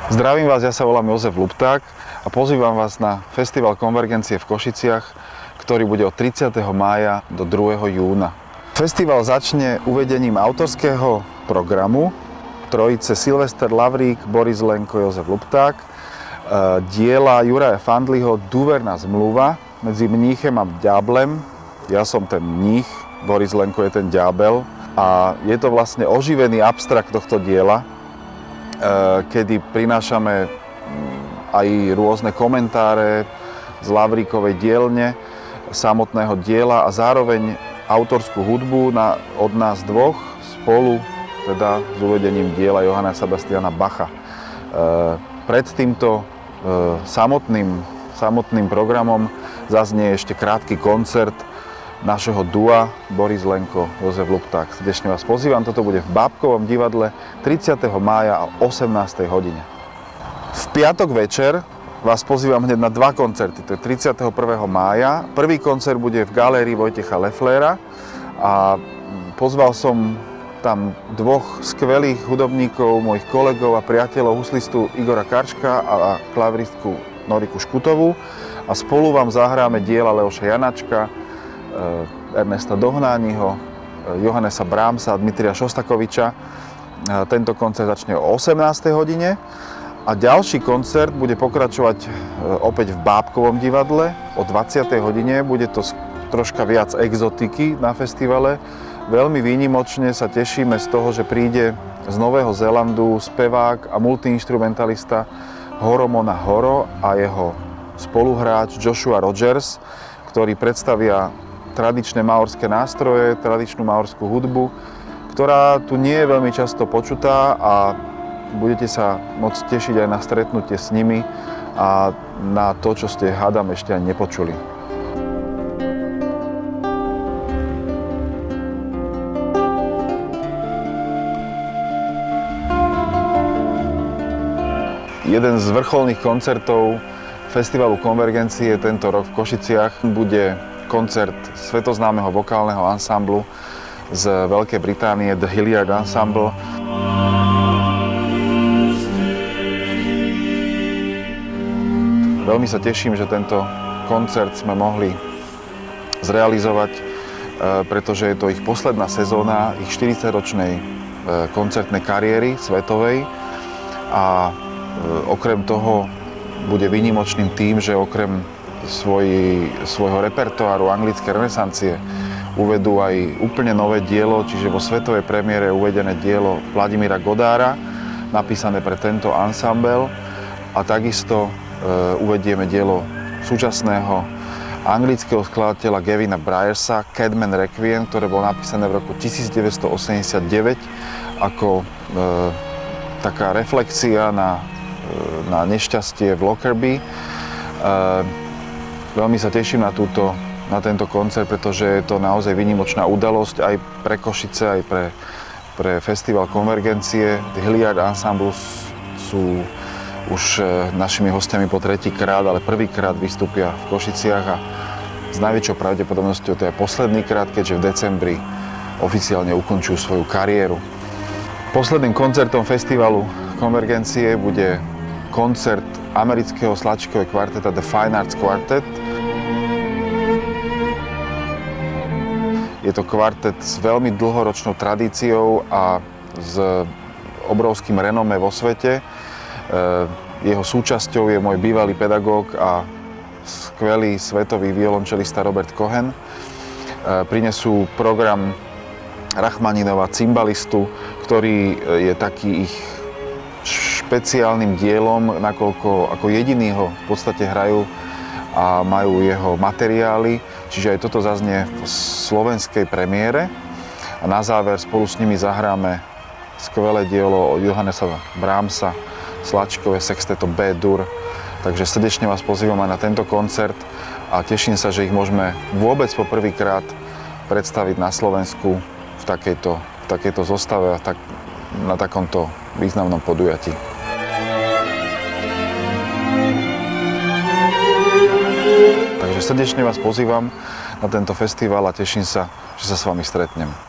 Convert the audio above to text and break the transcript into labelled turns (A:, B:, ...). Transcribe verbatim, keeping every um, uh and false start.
A: Zdravím vás, ja sa volám Jozef Lupták a pozývam vás na Festival Konvergencie v Košiciach, ktorý bude od tridsiateho mája do druhého júna. Festival začne uvedením autorského programu trojice Silvester Lavrík, Boris Lenko, Jozef Lupták, diela Juraja Fandliho Dúverná zmluva medzi mníchem a ďáblem. Ja som ten mních, Boris Lenko je ten ďábel a je to vlastne oživený abstrakt tohto diela, kedy prinášame aj rôzne komentáre z Lavríkovej dielne, samotného diela a zároveň autorskú hudbu na, od nás dvoch spolu teda s uvedením diela Johanna Sebastiana Bacha. E, pred týmto e, samotným, samotným programom zaznie ešte krátky koncert našeho dua Boris Lenko, Jozef Lupták. Srdečne vás pozývam, toto bude v Bábkovom divadle tridsiateho mája o osemnástej hodine. V piatok večer vás pozývam hneď na dva koncerty, to je tridsiateho prvého mája. Prvý koncert bude v galérii Vojtecha Lefflera a pozval som tam dvoch skvelých hudobníkov, mojich kolegov a priateľov, huslistu Igora Karčka a klaviristku Noriku Škutovú a spolu vám zahráme diela Leoša Janačka, Ernesta Dohnányho, Johannesa Brahmsa a Dmitrija Šostakoviča. Tento koncert začne o osemnástej hodine a ďalší koncert bude pokračovať opäť v Bábkovom divadle o dvadsiatej hodine. Bude to troška viac exotiky na festivale. Veľmi výnimočne sa tešíme z toho, že príde z Nového Zélandu spevák a multiinstrumentalista Horomona Horo a jeho spoluhráč Joshua Rogers, ktorí predstavia tradičné maorské nástroje, tradičnú maorskú hudbu, ktorá tu nie je veľmi často počutá a budete sa môcť tešiť aj na stretnutie s nimi a na to, čo ste, hádam, ešte ani nepočuli. Jeden z vrcholných koncertov Festivalu Konvergencie tento rok v Košiciach bude koncert svetoznámeho vokálneho ansamblu z Veľkej Británie The Hilliard Ensemble. Veľmi sa teším, že tento koncert sme mohli zrealizovať, pretože je to ich posledná sezóna ich štyridsaťročnej koncertnej kariéry svetovej a okrem toho bude výnimočným tým, že okrem svoj, svojho repertoáru anglické renesancie uvedú aj úplne nové dielo, čiže vo svetovej premiére uvedené dielo Vladimíra Godára, napísané pre tento ansambel a takisto e, uvedieme dielo súčasného anglického skladateľa Gavina Bryarsa Cadman Requiem, ktoré bolo napísané v roku tisícdeväťstoosemdesiatdeväť ako e, taká reflexia na, e, na nešťastie v Lockerbie. E, Veľmi sa teším na, túto, na tento koncert, pretože je to naozaj výnimočná udalosť aj pre Košice, aj pre, pre Festival Konvergencie. The Hilliard Ensemble sú už našimi hostiami po tretíkrát, ale prvýkrát vystúpia v Košiciach a s najväčšou pravdepodobnosťou to je posledný krát, keďže v decembri oficiálne ukončujú svoju kariéru. Posledným koncertom Festivalu Konvergencie bude koncert amerického slačkového kvarteta The Fine Arts Quartet. Je to kvartet s veľmi dlhoročnou tradíciou a s obrovským renomé vo svete. Jeho súčasťou je môj bývalý pedagóg a skvelý svetový violončelista Robert Cohen. Prinesú program Rachmaninova cimbalistu, ktorý je taký ich špeciálnym dielom, nakoľko ako jediný ho v podstate hrajú a majú jeho materiály. Čiže aj toto zaznie v slovenskej premiére a na záver spolu s nimi zahráme skvelé dielo od Johannesa Brahmsa, slačkové sexteto B-dur. Takže srdečne vás pozývam aj na tento koncert a teším sa, že ich môžeme vôbec po prvýkrát predstaviť na Slovensku v takejto, v takejto zostave a tak, na takomto významnom podujatí. Takže srdečne vás pozývam na tento festival a teším sa, že sa s vami stretnem.